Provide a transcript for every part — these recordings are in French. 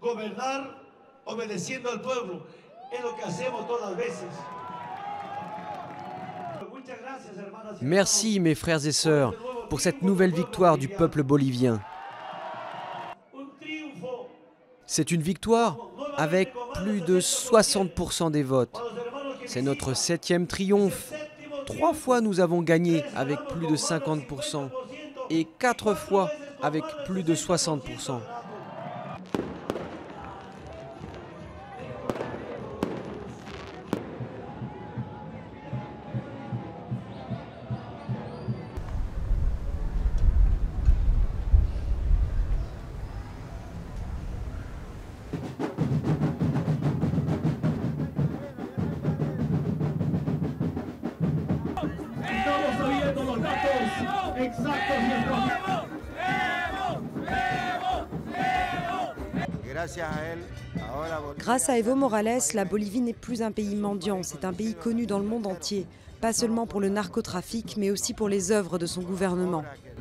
gobernar obedeciendo al pueblo. Es lo que hacemos todas las veces. Merci mes frères et sœurs pour cette nouvelle victoire du peuple bolivien. C'est une victoire avec plus de 60% des votes. C'est notre 7e triomphe. 3 fois nous avons gagné avec plus de 50% et 4 fois avec plus de 60%. Grâce à Evo Morales, la Bolivie n'est plus un pays mendiant, c'est un pays connu dans le monde entier, pas seulement pour le narcotrafic, mais aussi pour les œuvres de son gouvernement.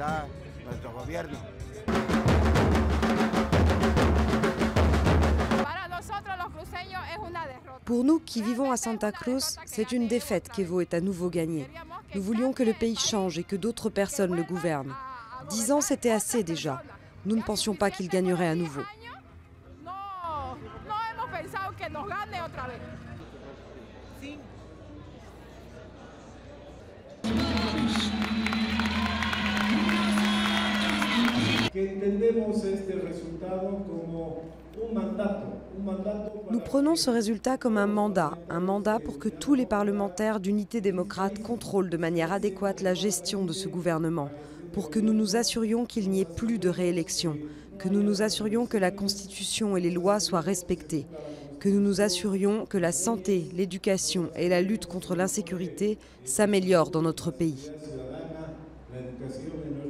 Pour nous qui vivons à Santa Cruz, c'est une défaite qu'Evo est à nouveau gagné. Nous voulions que le pays change et que d'autres personnes le gouvernent. 10 ans, c'était assez déjà. Nous ne pensions pas qu'il gagnerait à nouveau. Nous prenons ce résultat comme un mandat pour que tous les parlementaires d'Unité démocrate contrôlent de manière adéquate la gestion de ce gouvernement, pour que nous nous assurions qu'il n'y ait plus de réélection, que nous nous assurions que la Constitution et les lois soient respectées, que nous nous assurions que la santé, l'éducation et la lutte contre l'insécurité s'améliorent dans notre pays.